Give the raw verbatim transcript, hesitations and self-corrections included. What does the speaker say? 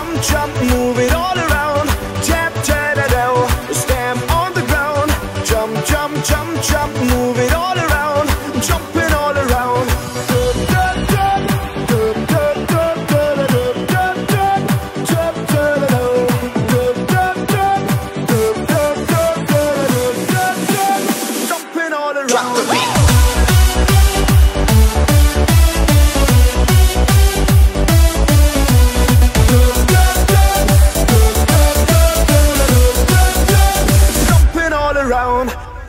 jump, jump, move it all around. Tap, tap, da, da, stamp on the ground. Jump, jump, jump, jump, move it all around. Jumping all around. Jumping all around. Drop the beat. Around.